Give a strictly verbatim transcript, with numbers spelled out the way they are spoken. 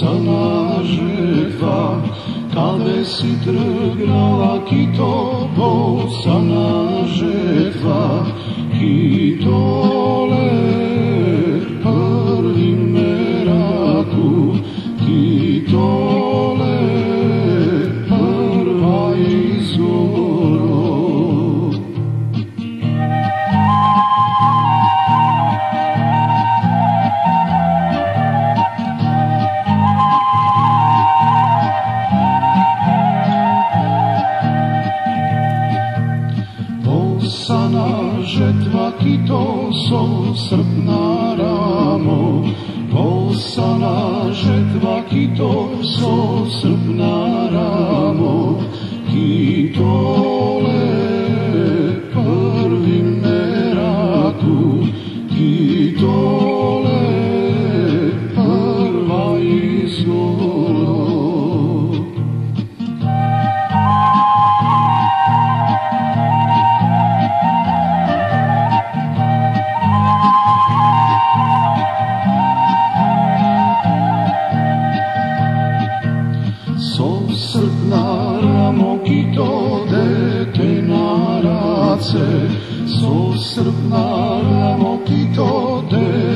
Bosana žetva, kade si trgnala kito, Bosana žetva, kitole prvi meraku, kitole prva izgoro. Bosana žetva kito so srpna ramo, Bosana žetva kito so srpna ramo, kitole prvi meraku, kitole prva izgoro. So srpna ramo kito dete na race, so srpna ramo kito dete